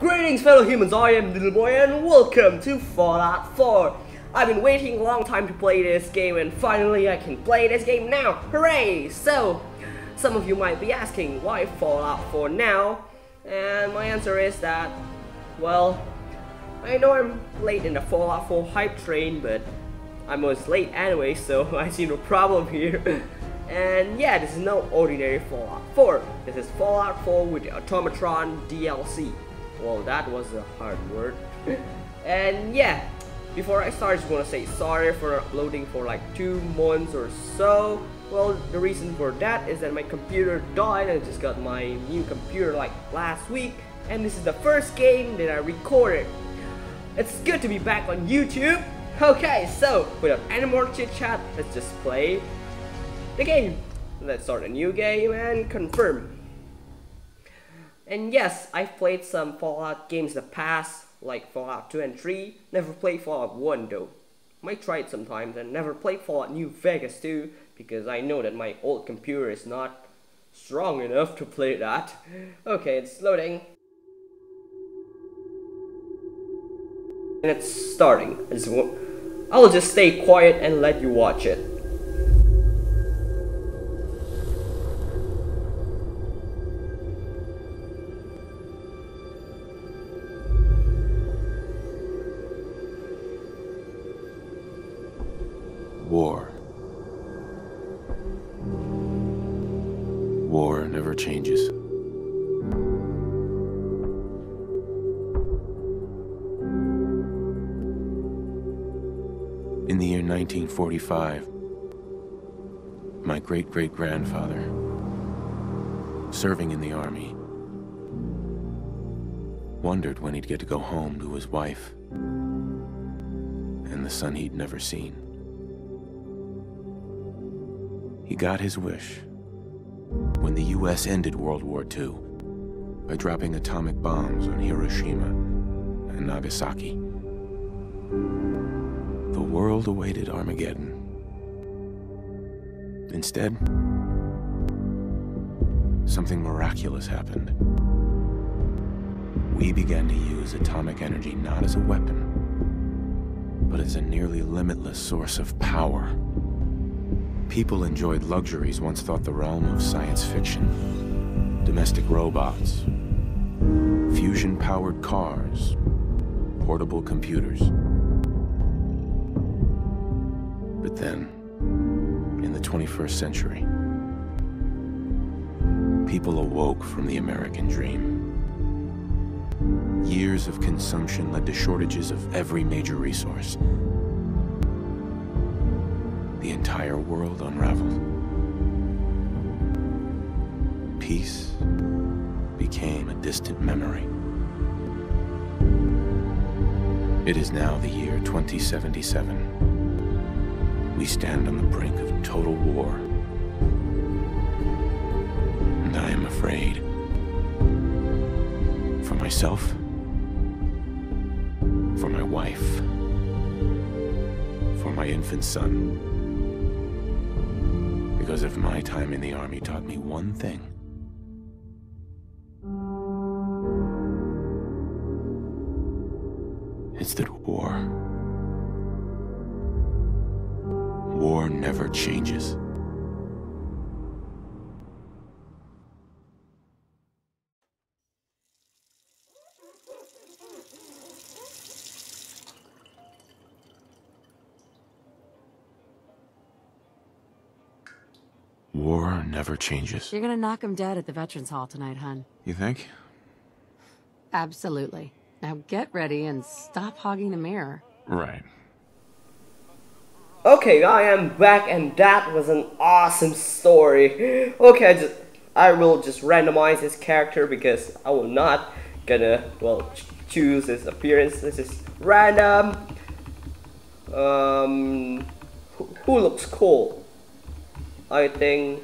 Greetings fellow humans, I am Little Boy and welcome to Fallout 4. I've been waiting a long time to play this game and finally I can play this game now. Hooray! So, some of you might be asking why Fallout 4 now? And my answer is that, well, I know I'm late in the Fallout 4 hype train, but I was late anyway, so I see no problem here. And yeah, this is no ordinary Fallout 4. This is Fallout 4 with the Automatron DLC. Well, that was a hard word. And yeah, before I start, I just want to say sorry for uploading for like 2 months or so. Well, the reason for that is that my computer died and I just got my new computer like last week. And this is the first game that I recorded. It's good to be back on YouTube. Okay, so without any more chit chat, let's just play the game. Let's start a new game and confirm. And yes, I've played some Fallout games in the past, like Fallout 2 and 3. Never played Fallout 1 though. Might try it sometimes, and never played Fallout New Vegas too, because I know that my old computer is not strong enough to play that. Okay, it's loading. And it's starting. I'll just stay quiet and let you watch it. War never changes. In the year 1945, my great-great-grandfather, serving in the army, wondered when he'd get to go home to his wife and the son he'd never seen. He got his wish when the US ended World War II by dropping atomic bombs on Hiroshima and Nagasaki. The world awaited Armageddon. Instead, something miraculous happened. We began to use atomic energy not as a weapon, but as a nearly limitless source of power. People enjoyed luxuries once thought the realm of science fiction. Domestic robots, fusion-powered cars, portable computers. But then, in the 21st century, people awoke from the American dream. Years of consumption led to shortages of every major resource. The entire world unraveled. Peace became a distant memory. It is now the year 2077. We stand on the brink of total war. And I am afraid. For myself, for my wife, for my infant son. Because if my time in the army taught me one thing, it's that war never changes. War never changes. You're gonna knock him dead at the Veterans Hall tonight, hun. You think? Absolutely. Now get ready and stop hogging the mirror. Right. Okay, I am back and that was an awesome story. Okay, I will just randomize this character because I will not gonna, well, choose his appearance. This is random. Who looks cool? I think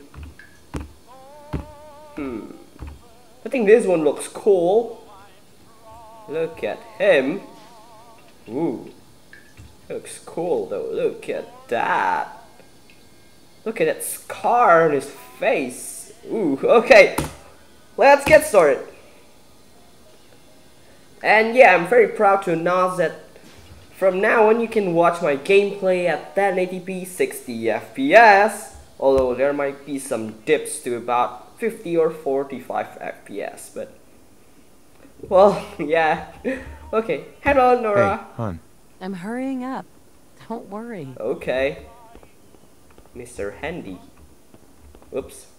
this one looks cool. Look at him. Ooh. Looks cool though. Look at that. Look at that scar on his face. Ooh, okay. Let's get started. And yeah, I'm very proud to announce that from now on you can watch my gameplay at 1080p 60 FPS, although there might be some dips to about 50 or 45 FPS, but well, yeah. Okay, hello Nora. Hey, hon. I'm hurrying up. Don't worry. Okay, Mr. Handy. Oops.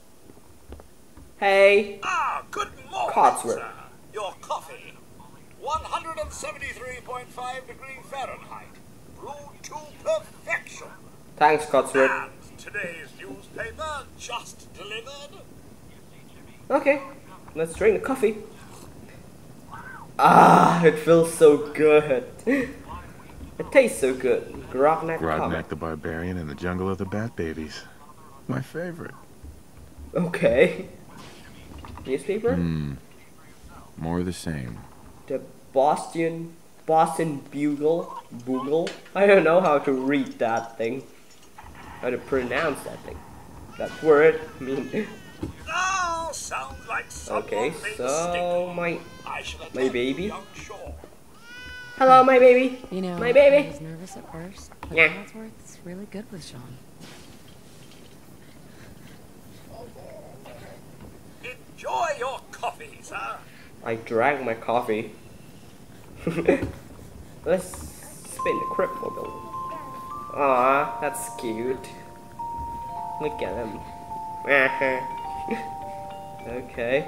Hey. Ah, good morning, Cotsworth. sir. Your coffee. 173.5 degrees Fahrenheit. Brewed to perfection. Thanks, Cotsworth. And today's newspaper just delivered. Okay, let's drink the coffee. Ah, it feels so good. It tastes so good. Grognak Grognak the Barbarian in the Jungle of the Bat Babies. My favorite. Okay. Newspaper? More of the same. The Boston Bugle. I don't know how to read that thing. How to pronounce that thing. That word. I mean. Oh, sounds like someone Okay, made a so mistake. my I shall my attend baby. young Shaw. Hello, my baby. You know, My baby. I was nervous at first, but Yeah. Codsworth's really good with Sean. Enjoy your coffee, sir. I drank my coffee. Let's spin the cryptmobile. Aw, that's cute. Look at him. Okay.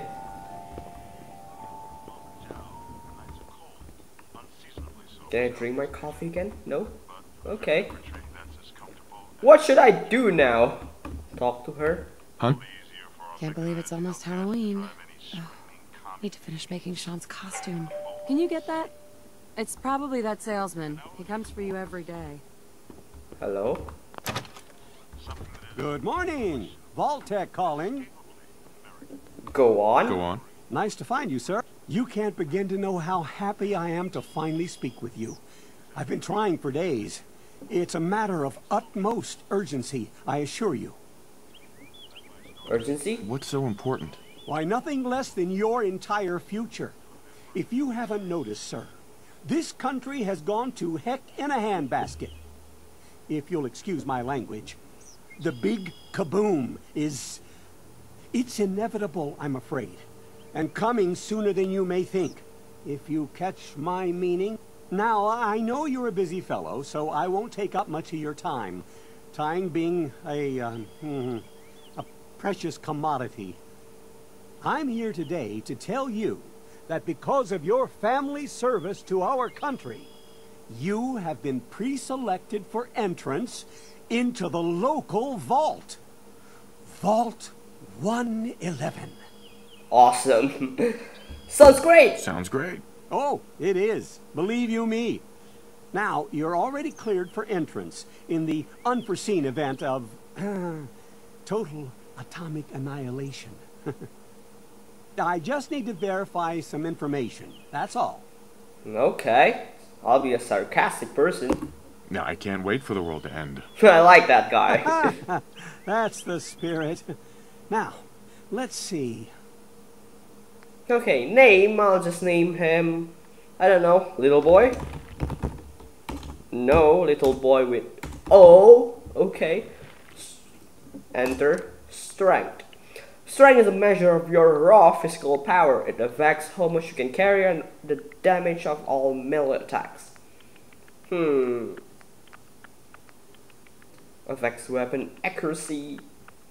Can I drink my coffee again? No? Okay. What should I do now? Talk to her? Huh? Can't believe it's almost Halloween. Oh, need to finish making Sean's costume. Can you get that? It's probably that salesman. He comes for you every day. Hello? Good morning. Vault-Tec calling. Go on. Go on. Nice to find you, sir. You can't begin to know how happy I am to finally speak with you. I've been trying for days. It's a matter of utmost urgency, I assure you. Urgency? What's so important? Why, nothing less than your entire future. If you haven't noticed, sir, this country has gone to heck in a handbasket. If you'll excuse my language. The big kaboom is... It's inevitable, I'm afraid. And coming sooner than you may think. If you catch my meaning. Now, I know you're a busy fellow, so I won't take up much of your time. Time being a precious commodity. I'm here today to tell you that because of your family's service to our country, you have been pre-selected for entrance into the local vault. Vault 111. Awesome. Sounds great. Sounds great. Oh, it is. Believe you me. Now, you're already cleared for entrance in the unforeseen event of total atomic annihilation. I just need to verify some information. That's all. Okay. I'll be a sarcastic person. Now, I can't wait for the world to end. I like that guy. That's the spirit. Now, let's see. Okay, name. I'll just name him, I don't know, little boy? No, little boy with O. Okay. Enter. Strength. Strength is a measure of your raw physical power. It affects how much you can carry and the damage of all melee attacks. Affects weapon accuracy,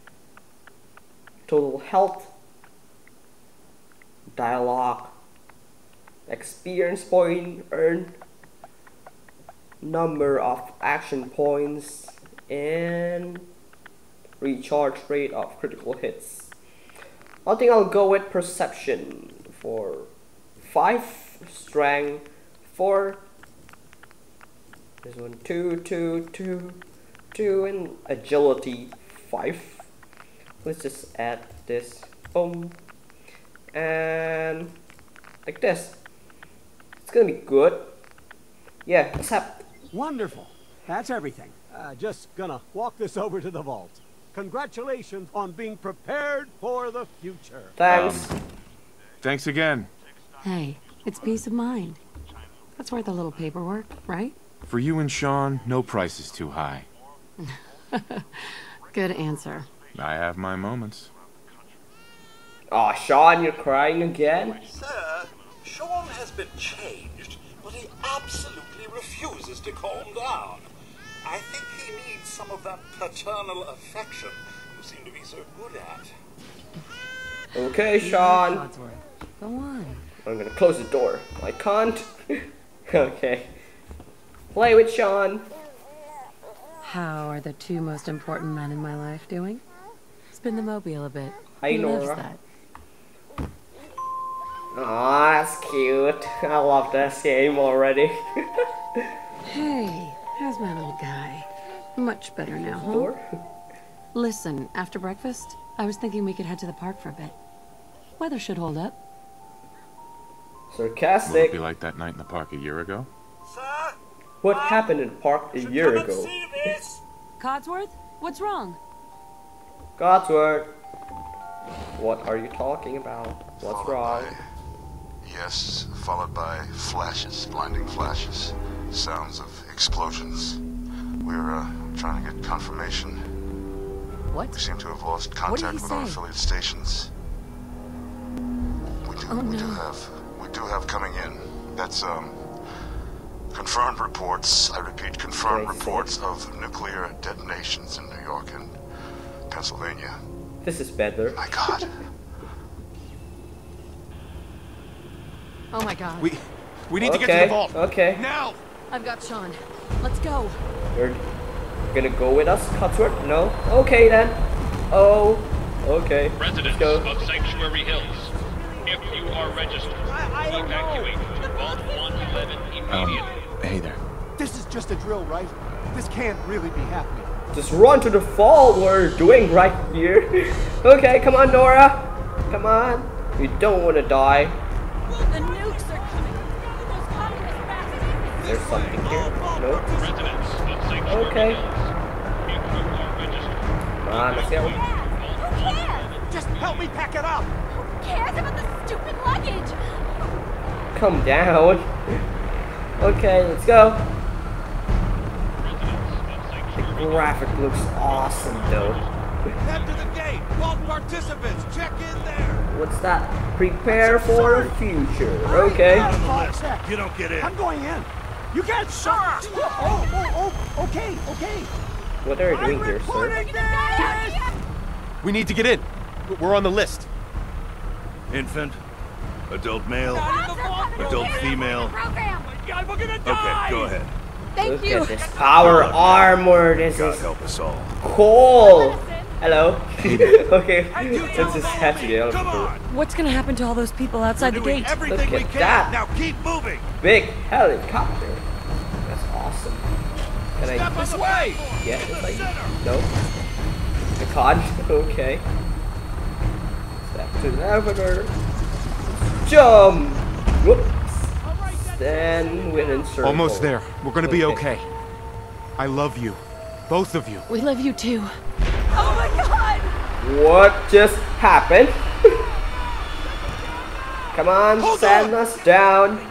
total health, dialogue, experience point earned, number of action points, and recharge rate of critical hits. I think I'll go with perception for 5, strength 4, this one 2, and agility 5. Let's just add this, boom, and like this. It's gonna be good. Yeah, accept. Wonderful. That's everything. Just gonna walk this over to the vault. Congratulations on being prepared for the future. Thanks. Thanks again. Hey, it's peace of mind. That's worth a little paperwork, right? For you and Sean, no price is too high. Good answer. I have my moments. Aw, Sean, you're crying again? Sir, Sean has been changed, but he absolutely refuses to calm down. I think he needs some of that paternal affection you seem to be so good at. Okay, Sean. Codsworth. Go on. I'm gonna close the door. I can't. Okay. Play with Sean. How are the two most important men in my life doing? Spin the mobile a bit. Hi, Who loves Nora. that? Aw, that's cute. I love this game already. Hey, how's my little guy? Much better now, huh? Door? Listen, after breakfast, I was thinking we could head to the park for a bit. Weather should hold up. Will it Sarcastic. be like that night in the park a year ago? Sir? What happened in the park a year Come and ago? see this. Codsworth? What's wrong? Codsworth. What are you talking about? What's wrong? Yes, followed by flashes, blinding flashes, sounds of explosions. We're trying to get confirmation. What? We seem to have lost did contact he with our say? affiliate stations. We do have coming in. That's confirmed reports. I repeat, confirmed What did I say? reports of nuclear detonations in New York and Pennsylvania. This is better. My God. Oh my god. We need to get to the vault. Okay. Now! I've got Sean. Let's go. You're gonna go with us, Codsworth? No? Okay then. Oh. Okay. Residents Let's go. of Sanctuary Hills, if you are registered, evacuate to Vault 111 immediately. Hey there. This is just a drill, right? This can't really be happening. Just run to the vault. What we're doing right here. Okay, come on, Nora. Come on. You don't want to die. The nukes are coming. Those communist bastards. There's something here. Nope. Residents of Sanctuary Okay. Hills, if you are registered, Come on, let's go. Who cares? Just help me pack it up! Who cares about the stupid luggage? Calm down. Okay, let's go. The graphic looks awesome though. Head to the gate. Vault participants, check in there. What's that? Prepare for the future. Okay. You don't get in. I'm going in! You can't stop! Okay. What are you doing here, sir? We need to get in. We're on the list. Infant, adult male, adult female. Okay, go ahead. Thank Look you. at this power armor. This God is help us all. cool. Hello. Okay, let's just head to the elevator. What's gonna happen to all those people outside the gate? Everything Look we at can. that. Now keep moving. Big helicopter. That's awesome. Can Step I this way. get it? Like, no. I can't. Okay. Step to the elevator. Jump. Whoops. Then within circle. Almost there. We're gonna be okay. I love you. Both of you. We love you too. Oh my god! What just happened? Come on, send us down.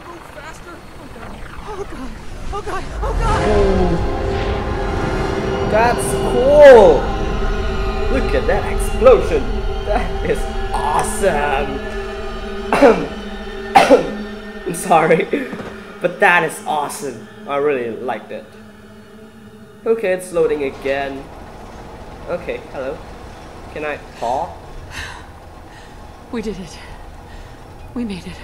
Oh god! That's cool. Look at that explosion. That is awesome. I'm sorry, but that is awesome. I really liked it. Okay, it's loading again. Okay, hello. Can I talk? We did it. We made it.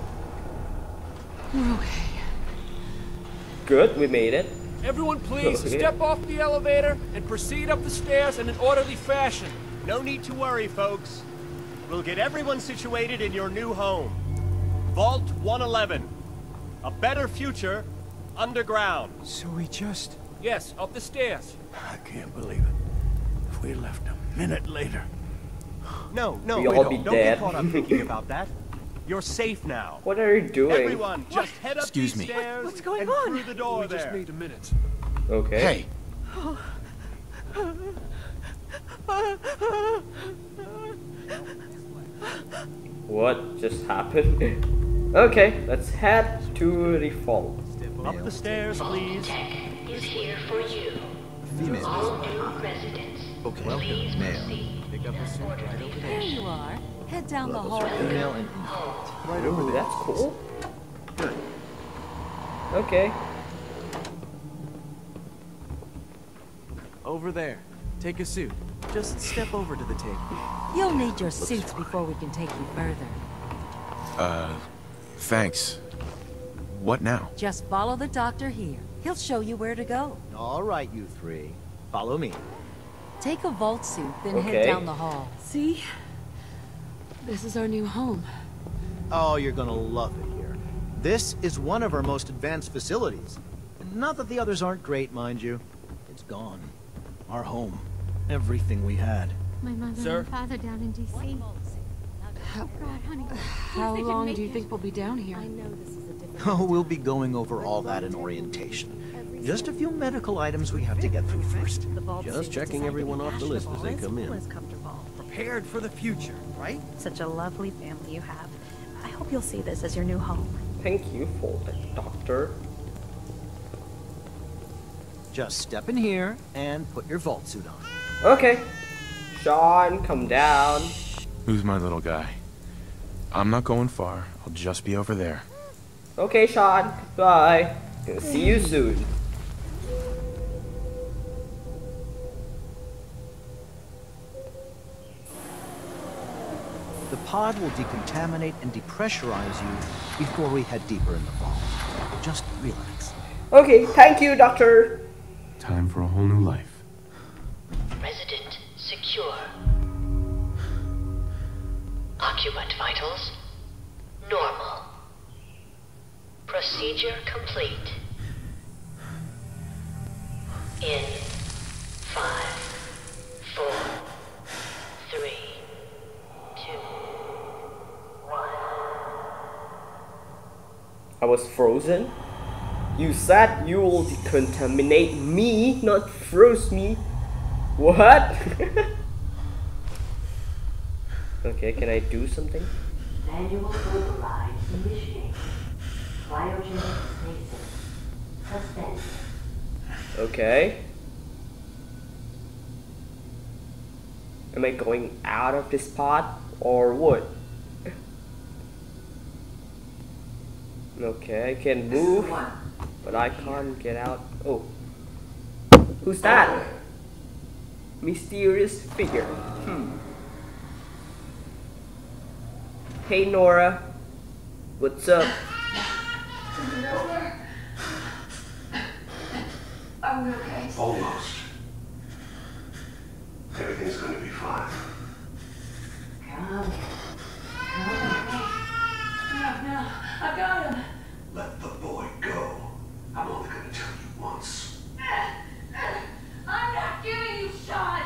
We're okay. Good, we made it. Everyone please, Okay. step off the elevator and proceed up the stairs in an orderly fashion. No need to worry, folks. We'll get everyone situated in your new home. Vault 111. A better future underground. So we just... Yes, up the stairs. I can't believe it. If we left a minute later. No, We all be don't dead. get caught up thinking about that. You're safe now. What are you doing? Everyone, just head up Excuse these me. stairs What's going and on? through the door We just there. need a minute. Okay. Hey, What just happened? Okay, let's head to the vault. Up the stairs, please. Tech is here for you. Female. All new residents. Okay. Please Male. proceed. Pick up a suit right over There you are. Head down the hall. Female and infant. Right over there. That's cool. Good. Okay. Over there. Take a suit. Just step over to the table. You'll need your suits before we can take you further. Thanks. What now? Just follow the doctor here. He'll show you where to go. All right, you three. Follow me. Take a vault suit, then Okay. head down the hall. See? This is our new home. Oh, you're gonna love it here. This is one of our most advanced facilities. Not that the others aren't great, mind you. It's gone. Our home. Everything we had. My mother Sir? and father down in D.C. How, God, honey. how They can long make do you it. think we'll be down here? Oh, we'll be going over all that in orientation. Just a few medical items we have to get through first. Just checking everyone off the list as they come in. Prepared for the future, right? Such a lovely family you have. I hope you'll see this as your new home. Thank you for the doctor. Just step in here and put your vault suit on. Okay. Sean, come down. Who's my little guy? I'm not going far. I'll just be over there. Okay, Sean. Bye. Gonna see you soon. The pod will decontaminate and depressurize you before we head deeper in the vault. Just relax. Okay, thank you, doctor. Time for a whole new life. Resident secure. Occupant vitals normal. Procedure complete. In 5, 4, 3, 2, 1. I was frozen. You said you will decontaminate me, not froze me. What? Okay, can I do something? Manual override initiated. Cryogenic stasis. Suspended. Okay. Am I going out of this pod or what? Okay, I can move, but I can't get out. Oh. Who's that? Mysterious figure. Hey Nora. What's up? I'm okay. Almost. Everything's going to be fine. Come. No, I've got him. Let the boy go. I'm only going to tell you once. I'm not giving you Sean.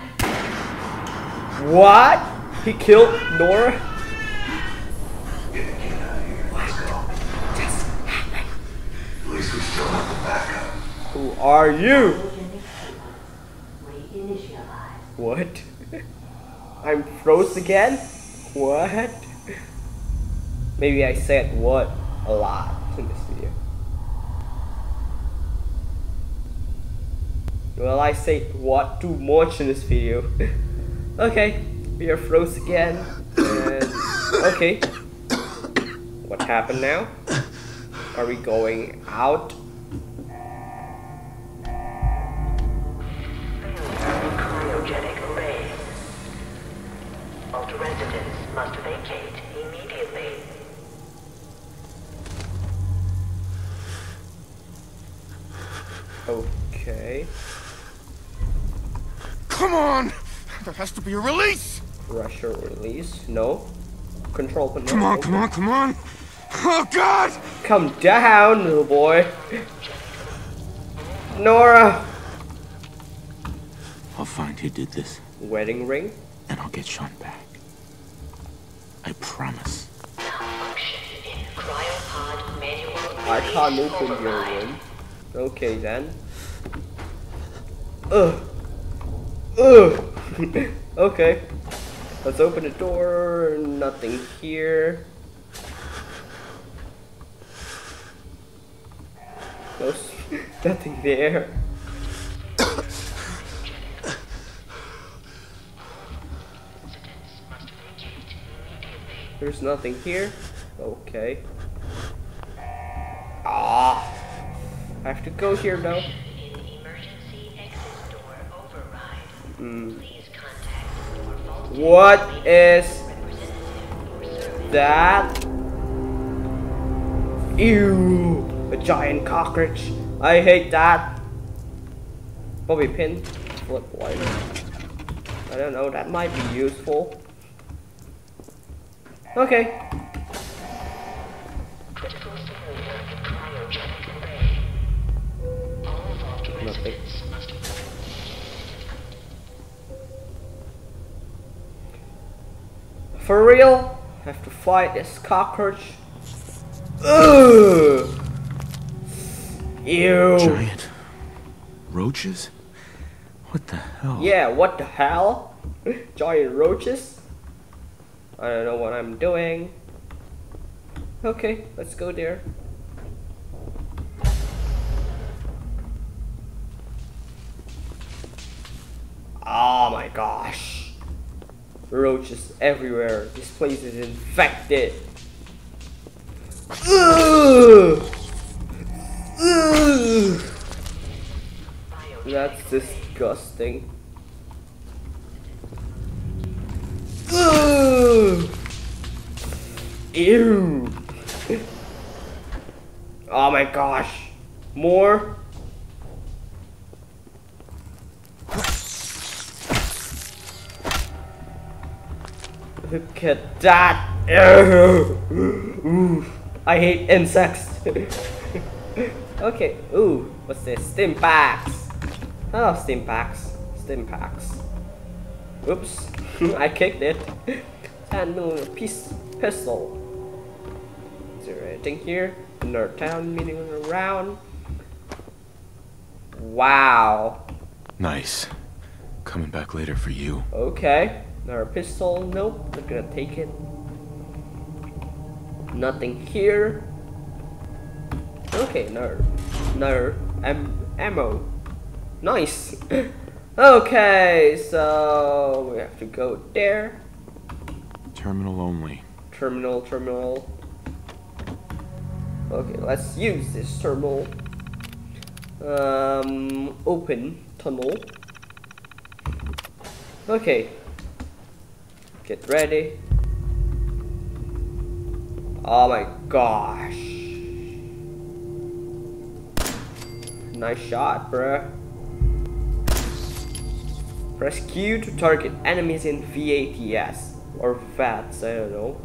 What? He killed Nora? Get the kid out of here. Let's go. At least we still have the backup. Who are you? Reinitialize. What? I'm froze again? What? Maybe I said what a lot in this video. Well, I said what too much in this video. Okay, we are froze again. And okay. What happened now? Are we going out? Cryogenic array. All residents must vacate immediately. Okay. Come on! There has to be a release! Russia release? No. Control panel. Come on, come on, come on! Oh God! Come down, little boy. Nora. I'll find who did this, Wedding ring? and I'll get Sean back. I promise. Malfunction in cryopod manual I can't release open your override. room. Okay then. Ugh. Ugh. Okay. Let's open the door. Nothing here. There's nothing there. There's nothing here. Okay. Ah, I have to go here though. What is that? Ew, a giant cockroach. I hate that. Bobby pin, flip lighter. I don't know, that might be useful. Okay. Nothing. For real? I have to fight this cockroach? Ugh! Ew. Giant roaches? What the hell? Yeah, what the hell? Giant roaches? I don't know what I'm doing. Okay, let's go there. Oh my gosh. Roaches everywhere. This place is infected. Ugh! Ugh! That's disgusting. Ugh! Ew! Oh my gosh! More? Look at that! Ooh, I hate insects. Okay, ooh, what's this? Stim packs. Oh, stim packs. Stim packs. Oops, I kicked it. 10mm pistol. Is there anything here? Another 10mm round. Wow. Nice. Coming back later for you. Okay. Another pistol. Nope, not gonna take it. Nothing here. Okay, another ammo. Nice. Okay, so we have to go there. Terminal only. Terminal. Okay, let's use this terminal. Open tunnel. Okay. Get ready. Oh my gosh. Nice shot, bruh. Press Q to target enemies in VATS or VATS, I don't know.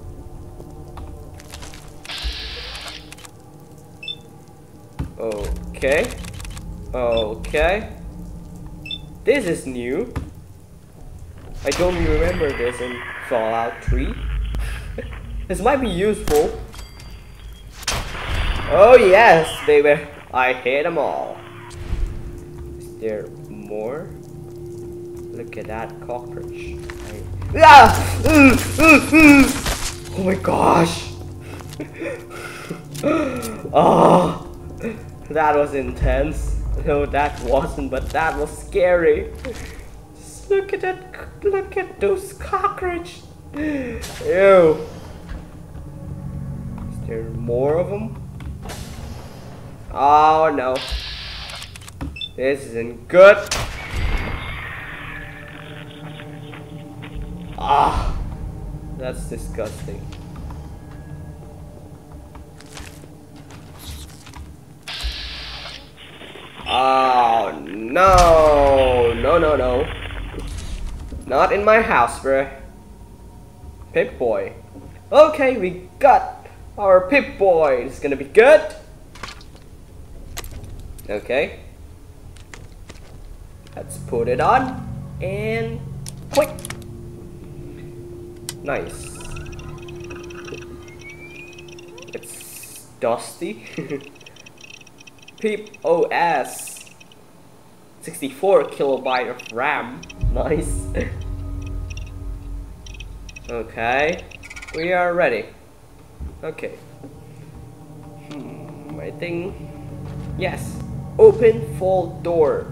Okay. Okay. This is new. I don't remember this in Fallout 3. This might be useful. Oh yes, baby. I hate them all. Is there more? Look at that cockroach. Oh my gosh. Oh, that was intense. No, that wasn't, but that was scary. Just look at that. Look at those cockroaches. Ew. Is there more of them? Oh no. This isn't good. Ah, that's disgusting. Oh no. No. Not in my house, bruh. Pip-Boy. Okay, we got our Pip-Boy. It's gonna be good. Okay. Let's put it on. And quick. Nice. It's dusty. Pip OS. 64 kilobyte of RAM. Nice. Okay. We are ready. Okay. I think Yes. Open vault door.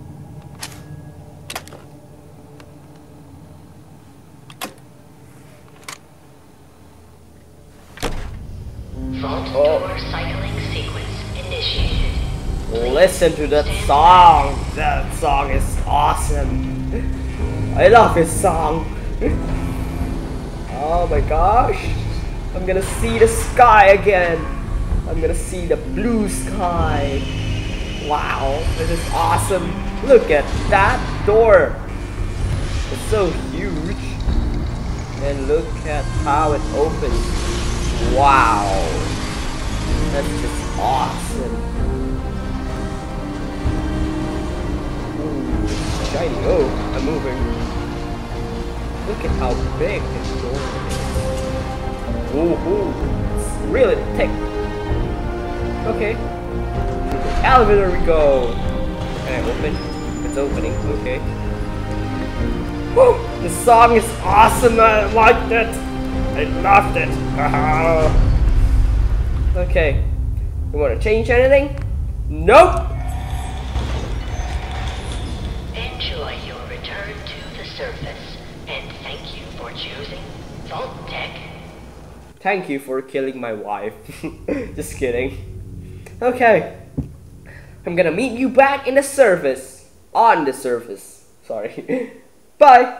Vault door cycling sequence initiated. Listen to that song. That song is awesome. I love this song. Oh my gosh. I'm gonna see the sky again. I'm gonna see the blue sky. Wow, this is awesome. Look at that door. It's so huge. And look at how it opens. Wow. That's just awesome. Ooh, it's shiny. Oh, I'm moving. Look at how big this door is. Ooh, it's really thick. Okay. To the elevator we go. Can I open? It's opening. Okay. Woo! The song is awesome. I liked it. I loved it. Okay. You want to change anything? Nope. Enjoy your return to the surface, and thank you for choosing Vault Tech. Thank you for killing my wife. Just kidding. Okay. I'm gonna meet you back in the surface. On the surface. Sorry. Bye.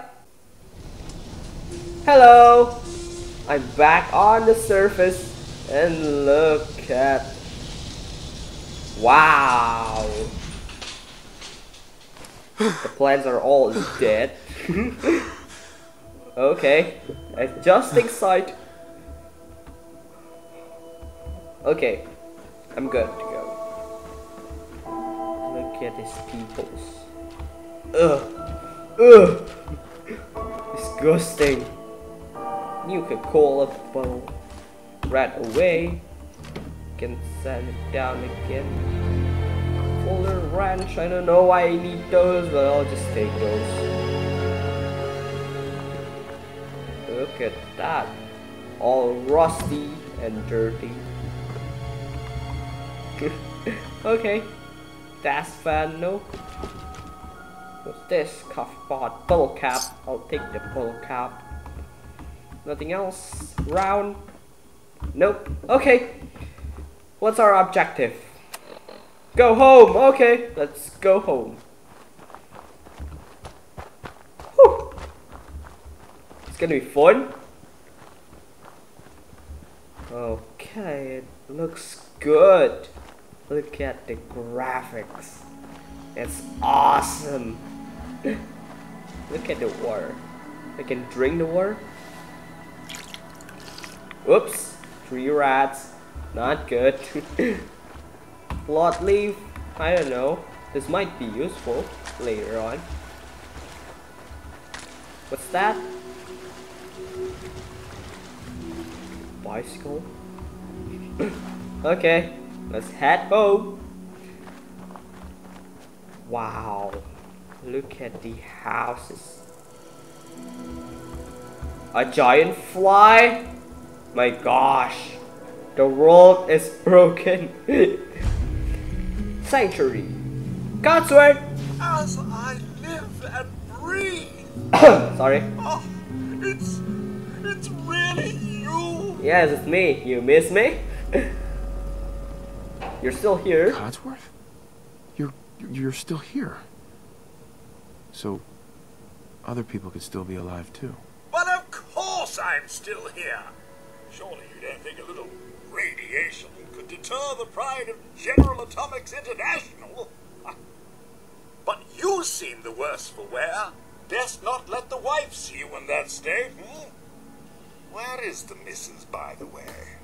Hello. I'm back on the surface. And look at... Wow. The plants are all dead. Okay. Adjusting sight. Okay. I'm good to go. Look at these peoples. Ugh. Ugh. Disgusting. You could call a bottle right away. Can sand it down again. Folder wrench. I don't know why I need those, but I'll just take those. Look at that. All rusty and dirty. Okay. That's fun, no? What's this? Coffee pot. Bottle cap. I'll take the bottle cap. Nothing else? Round? Nope. Okay. What's our objective? Go home. Okay. Let's go home. Whew. It's gonna be fun. Okay. It looks good. Look at the graphics. It's awesome. Look at the water. I can drink the water. Oops. 3 rats. Not good. Plot leaf. I don't know. This might be useful later on. What's that? Bicycle. Okay. Let's head home. Wow. Look at the houses. A giant fly? My gosh. The world is broken. Sanctuary. Godsword. As I live and breathe. Sorry. Oh, it's really you. Yes, it's me. You miss me? You're still here. Codsworth? You're still here. So other people could still be alive too. But of course I'm still here. Surely you don't think a little radiation could deter the pride of General Atomics International? But you seem the worse for wear. Best not let the wife see you in that state. Where is the missus, by the way?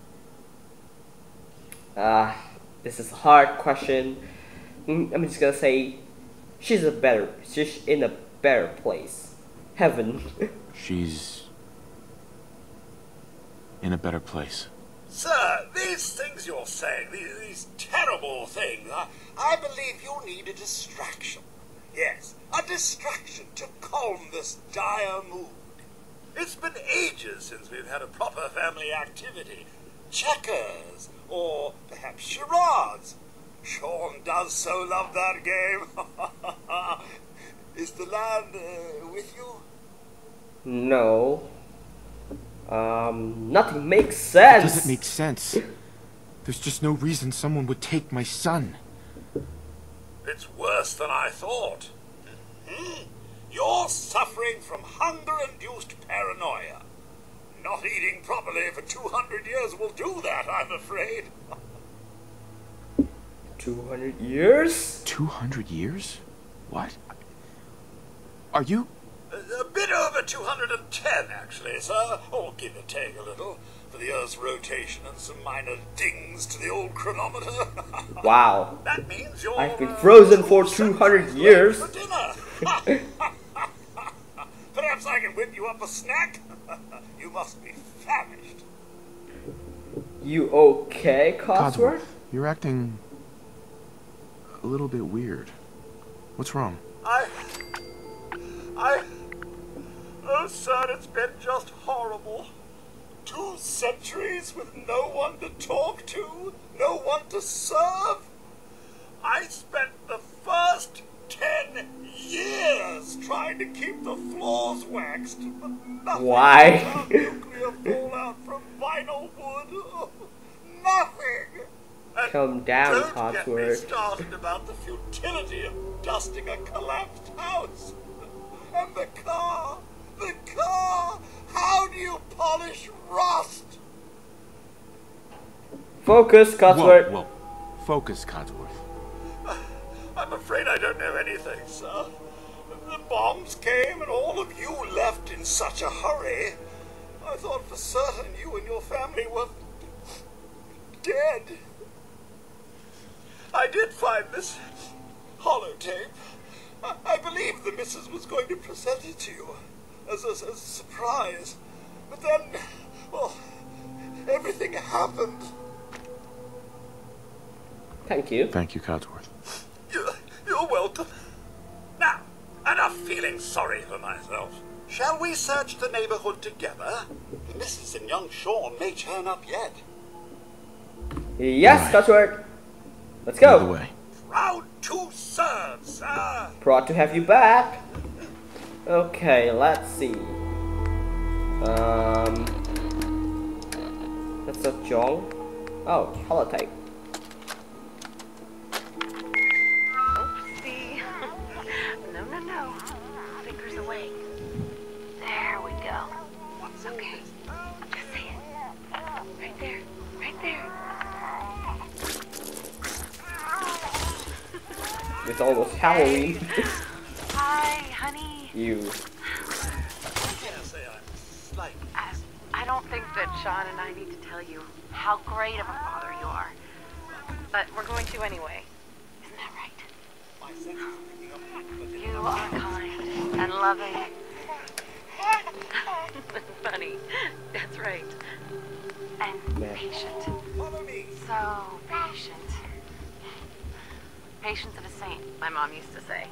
This is a hard question. I'm just gonna say she's in a better place. Heaven. She's in a better place. Sir, these things you're saying, these terrible things, I believe you need a distraction. Yes, a distraction to calm this dire mood. It's been ages since we've had a proper family activity. Checkers, or perhaps charades. Sean does so love that game. Is the lad with you? No. Nothing makes sense. It doesn't make sense. There's just no reason someone would take my son. It's worse than I thought. You're suffering from hunger-induced paranoia. Not eating properly for 200 years will do that, I'm afraid. 200 years? 200 years? What? Are you... A bit over 210, actually, sir. Or give or take a little, for the Earth's rotation and some minor dings to the old chronometer. Wow. That means you're... I've been frozen for 200 years. For dinner. Perhaps I can whip you up a snack? You must be famished. You okay, Codsworth? You're acting... a little bit weird. What's wrong? Oh, sir, it's been just horrible. 2 centuries with no one to talk to, no one to serve. I spent the first 10 years trying to keep the floors waxed, but nothing. Why? Nuclear fallout from vinyl wood. Oh, nothing. And calm down, don't get me Codsworth. started about the futility of dusting a collapsed house. And the car! How do you polish rust? Focus, Codsworth. Whoa. Focus, Codsworth. I'm afraid I don't know anything, sir. The bombs came and all of you left in such a hurry. I thought for certain you and your family were dead. I did find this holotape. I believe the missus was going to present it to you as a surprise. But then, well, everything happened. Thank you. Thank you, Codsworth. You're welcome. Now, enough feeling sorry for myself. Shall we search the neighborhood together? The missus and young Sean may turn up yet. Yes, Codsworth. Let's go. By the way. Proud to serve, sir. Proud to have you back. Okay, let's see. That's a Jong. Oh, holotype. Oopsie. No. Fingers away. There we go. It's okay. Just say it. Right there. Right there. It's almost Halloween. Hi, honey. You. I don't think that Sean and I need to tell you how great of a father you are. But we're going to anyway. Isn't that right? You are kind and loving. Funny. That's right. And patient. So patient. Patience of a saint, my mom used to say.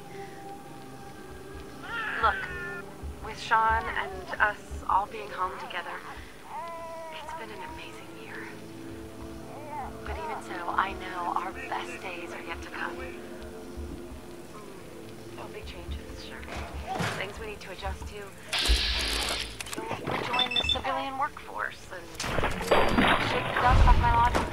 Look, with Sean and us all being home together, it's been an amazing year. But even so, I know our best days are yet to come. There'll be changes, sure. Things we need to adjust to. You'll rejoin the civilian workforce and shake the dust off my laundry.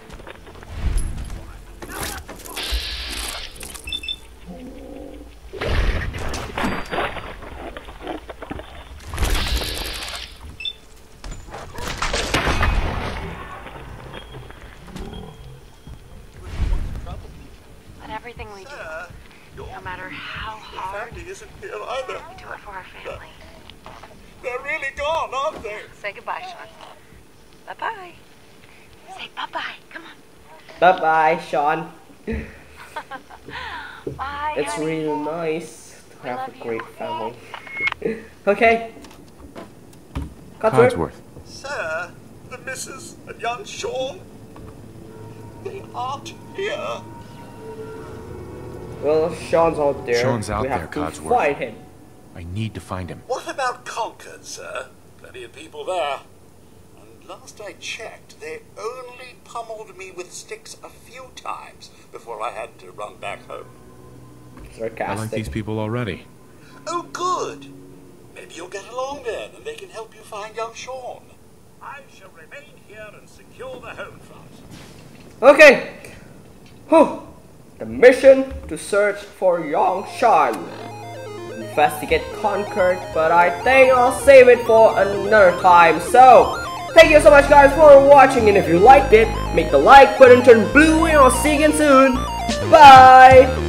Everything we do, no matter how hard, family isn't here either. We do it for our family. They're really gone, aren't they? Say goodbye, Sean. Bye-bye. Say bye-bye. Come on. Bye-bye, Sean. Bye, It's honey. really nice to have a great family. Okay. Codsworth. Sir, the missus and young Sean, they aren't here. Well, Sean's out there. Sean's out we there, have to Codsworth. find him. I need to find him. What about Concord, sir? Plenty of people there. And last I checked, they only pummeled me with sticks a few times before I had to run back home. I like these people already. Oh, good. Maybe you'll get along then, and they can help you find young Sean. I shall remain here and secure the home front. Okay. Whew. The mission to search for young Sean. Investigate conquered, but I think I'll save it for another time. So, thank you so much guys for watching, and if you liked it, make the like button turn blue, and I'll see you again soon. Bye!